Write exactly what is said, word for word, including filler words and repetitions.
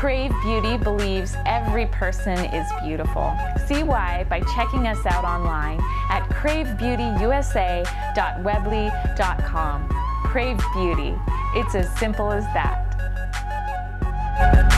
CRAVE Beauty believes every person is beautiful. See why by checking us out online at crave beauty u s a dot weebly dot com. CRAVE Beauty. It's as simple as that.